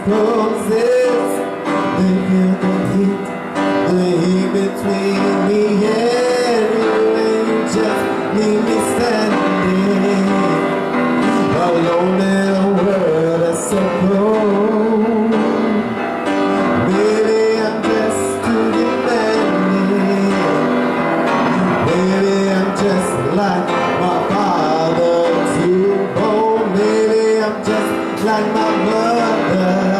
poses. They feel the heat between me and you, and just leave me standing alone in a world that's so cold. Maybe I'm just too demanding. Maybe I'm just like my father, too bold. Maybe I'm just like my mother.